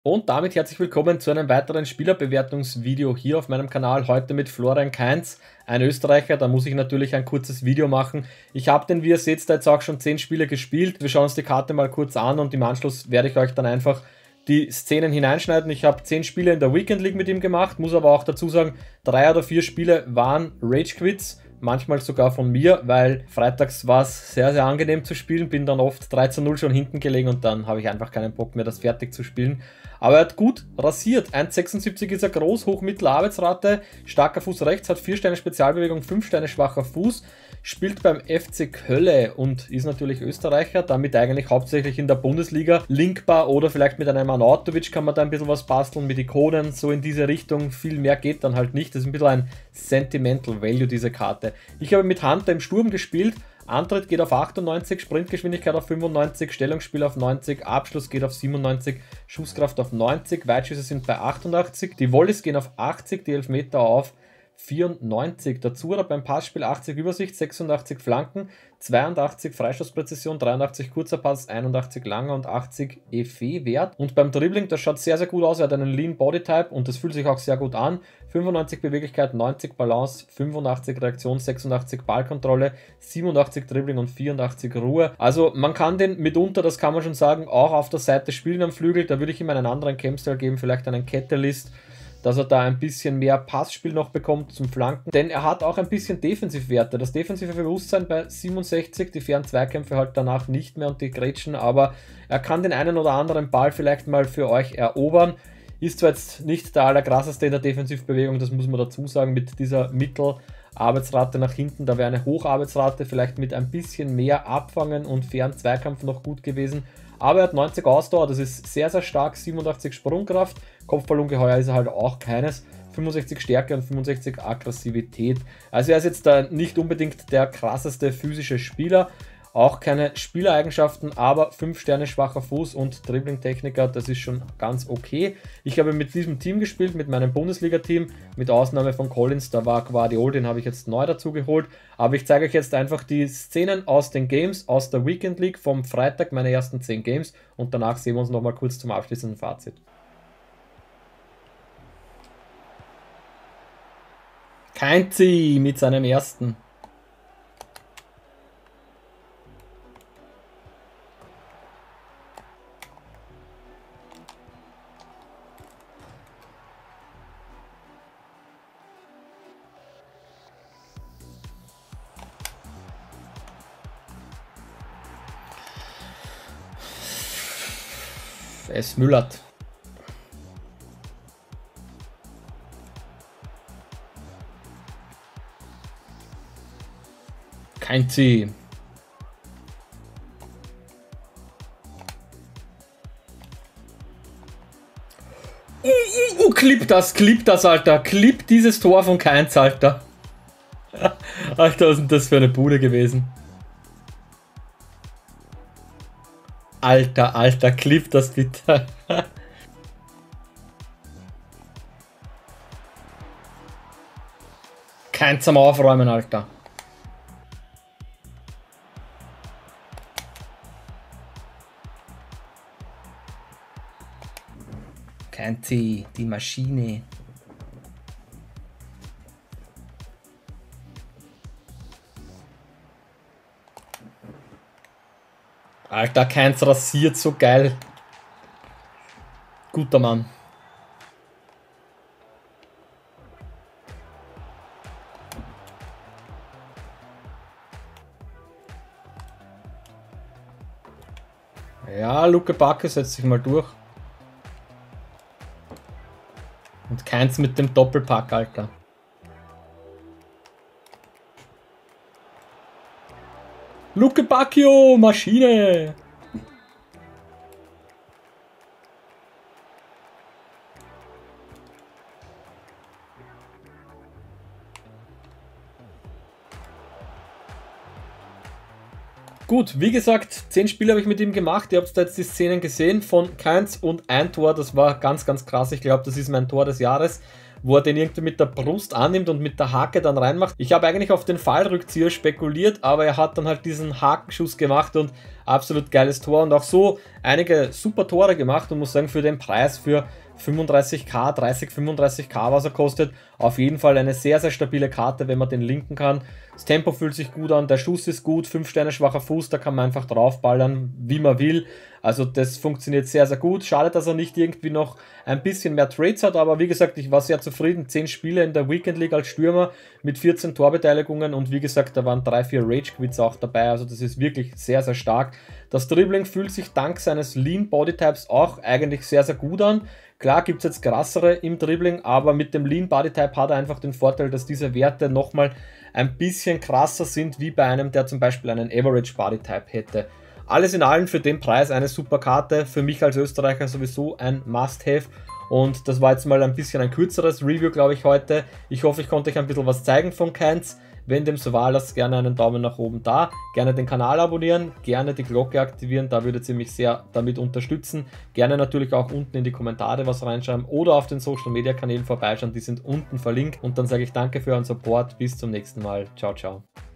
Und damit herzlich willkommen zu einem weiteren Spielerbewertungsvideo hier auf meinem Kanal. Heute mit Florian Kainz, ein Österreicher. Da muss ich natürlich ein kurzes Video machen. Ich habe den, wie ihr seht, jetzt auch schon 10 Spiele gespielt. Wir schauen uns die Karte mal kurz an und im Anschluss werde ich euch dann einfach die Szenen hineinschneiden. Ich habe 10 Spiele in der Weekend League mit ihm gemacht, muss aber auch dazu sagen, 3 oder 4 Spiele waren Rage Quits. Manchmal sogar von mir, weil freitags war es sehr, sehr angenehm zu spielen. Bin dann oft 3:0 schon hinten gelegen und dann habe ich einfach keinen Bock mehr, das fertig zu spielen. Aber er hat gut rasiert. 1,76 ist er groß, hoch mittlere Arbeitsrate, starker Fuß rechts, hat 4 Sterne Spezialbewegung, 5 Sterne schwacher Fuß, spielt beim FC Kölle und ist natürlich Österreicher, damit eigentlich hauptsächlich in der Bundesliga linkbar oder vielleicht mit einem Arnautovic kann man da ein bisschen was basteln, mit Ikonen, so in diese Richtung. Viel mehr geht dann halt nicht. Das ist ein bisschen ein Sentimental Value, diese Karte. Ich habe mit Hunter im Sturm gespielt. Antritt geht auf 98, Sprintgeschwindigkeit auf 95, Stellungsspiel auf 90, Abschluss geht auf 97, Schusskraft auf 90, Weitschüsse sind bei 88, die Volleys gehen auf 80, die Elfmeter auf 94. Dazu hat er beim Passspiel 80 Übersicht, 86 Flanken, 82 Freistoßpräzision, 83 kurzer Pass, 81 langer und 80 EF-Wert. Und beim Dribbling, das schaut sehr, sehr gut aus. Er hat einen Lean Body Type und das fühlt sich auch sehr gut an. 95 Beweglichkeit, 90 Balance, 85 Reaktion, 86 Ballkontrolle, 87 Dribbling und 84 Ruhe. Also man kann den mitunter, das kann man schon sagen, auch auf der Seite spielen am Flügel. Da würde ich ihm einen anderen Campstyle geben, vielleicht einen Catalyst, dass er da ein bisschen mehr Passspiel noch bekommt zum Flanken, denn er hat auch ein bisschen Defensivwerte. Das defensive Bewusstsein bei 67, die fairen Zweikämpfe halt danach nicht mehr und die Grätschen, aber er kann den einen oder anderen Ball vielleicht mal für euch erobern. Ist zwar jetzt nicht der allerkrasseste in der Defensivbewegung, das muss man dazu sagen, mit dieser Mittelarbeitsrate nach hinten, da wäre eine Hocharbeitsrate vielleicht mit ein bisschen mehr Abfangen und fairen Zweikampf noch gut gewesen. Aber er hat 90 Ausdauer, das ist sehr, sehr stark, 87 Sprungkraft, Kopfballungeheuer ist er halt auch keines, 65 Stärke und 65 Aggressivität. Also er ist jetzt da nicht unbedingt der krasseste physische Spieler, auch keine Spielereigenschaften, aber 5 Sterne schwacher Fuß und Dribbling-Techniker, das ist schon ganz okay. Ich habe mit diesem Team gespielt, mit meinem Bundesliga-Team, mit Ausnahme von Collins, da war Guardiol, den habe ich jetzt neu dazu geholt. Aber ich zeige euch jetzt einfach die Szenen aus den Games, aus der Weekend League vom Freitag, meine ersten 10 Games und danach sehen wir uns nochmal kurz zum abschließenden Fazit. Kainzi mit seinem ersten. Es müllert. Kainzi. Clip das, Alter. Clip dieses Tor von Kainz, Alter. Alter, was ist denn das für eine Bude gewesen? Alter, clip das bitte. Kein zum Aufräumen, Alter. Kein T, die Maschine. Alter, Keins rasiert so geil. Guter Mann. Ja, Luke Backe setzt sich mal durch. Und Keins mit dem Doppelpack, Alter. Luke Bacchio, Maschine! Gut, wie gesagt, 10 Spiele habe ich mit ihm gemacht. Ihr habt da jetzt die Szenen gesehen von Kainz und ein Tor, das war ganz, ganz krass. Ich glaube, das ist mein Tor des Jahres. wo er den irgendwie mit der Brust annimmt und mit der Hake dann reinmacht. Ich habe eigentlich auf den Fallrückzieher spekuliert, aber er hat dann halt diesen Hakenschuss gemacht und absolut geiles Tor und auch so einige super Tore gemacht und muss sagen, für den Preis, für 35k, 35k, was er kostet, auf jeden Fall eine sehr, sehr stabile Karte, wenn man den linken kann. Das Tempo fühlt sich gut an, der Schuss ist gut, 5 Sterne schwacher Fuß, da kann man einfach draufballern, wie man will. Also das funktioniert sehr, sehr gut. Schade, dass er nicht irgendwie noch ein bisschen mehr Trades hat, aber wie gesagt, ich war sehr zufrieden. 10 Spiele in der Weekend League als Stürmer mit 14 Torbeteiligungen und wie gesagt, da waren 3-4 Rage-Quits auch dabei, also das ist wirklich sehr, sehr stark. Das Dribbling fühlt sich dank seines Lean Bodytypes auch eigentlich sehr, sehr gut an. Klar gibt es jetzt krassere im Dribbling, aber mit dem Lean Bodytype hat er einfach den Vorteil, dass diese Werte nochmal ein bisschen krasser sind, wie bei einem, der zum Beispiel einen Average Bodytype hätte. Alles in allem für den Preis eine super Karte, für mich als Österreicher sowieso ein Must-Have. Und das war jetzt mal ein bisschen ein kürzeres Review, glaube ich, heute. Ich hoffe, ich konnte euch ein bisschen was zeigen von Kainz. Wenn dem so war, lasst gerne einen Daumen nach oben da. Gerne den Kanal abonnieren, gerne die Glocke aktivieren, da würdet ihr mich sehr damit unterstützen. Gerne natürlich auch unten in die Kommentare was reinschreiben oder auf den Social Media Kanälen vorbeischauen, die sind unten verlinkt. Und dann sage ich danke für euren Support, bis zum nächsten Mal. Ciao, ciao.